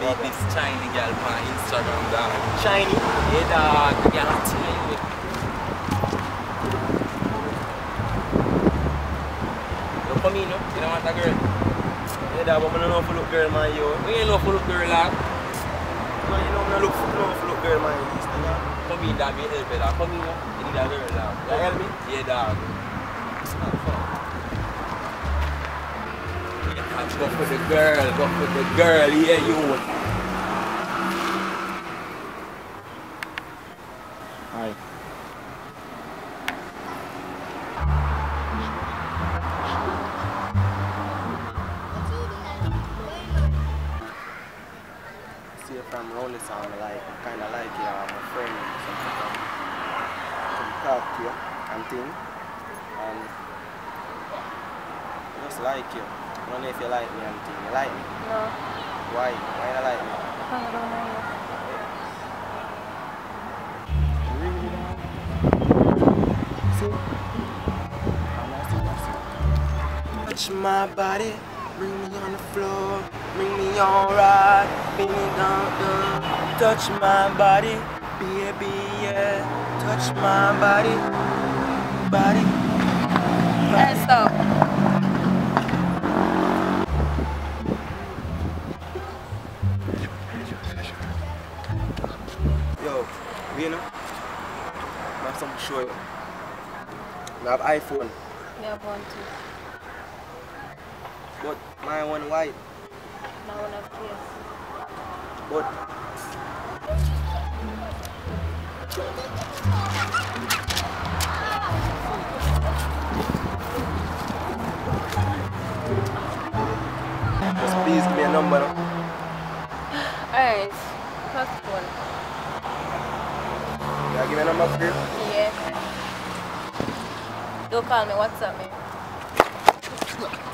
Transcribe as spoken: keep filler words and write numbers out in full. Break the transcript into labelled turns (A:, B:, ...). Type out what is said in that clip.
A: meet this Chinese girl on Instagram, dog. Shiny? Yeah, dog. The girl is Chinese. You come in, no? You don't want a girl? Yeah, dog, but I don't know if you look girl, man, yo. You ain't know if you look girl, dog. Man, you know, I look for no if you look girl, man, Instagram. Come in, dog, me help you, dog. Come in, no? You need a girl, dog. You help me? Yeah, dog. Go for the girl, go for the girl, yeah, you. Hi. See if I'm rolling sound like, I kinda like you, I'm a friend, something come, come talk to you and thing, and I just like you. I don't know if you like me and thing. You like me?
B: No.
A: Why? Why you like me?
B: I don't
A: know. See? Touch my body, bring me on the floor, bring me on right, bring me down, down. Touch my body, baby, yeah. Touch my body, body. body.
B: Hey, stop.
A: Yo, you know, I have something to show you. I have iPhone.
B: Me have one too.
A: But my one white.
B: My one have case.
A: But just please give me a number now.
B: Alright. First one.
A: Yeah, give me a number for you?
B: Yeah. Don't call me, WhatsApp me.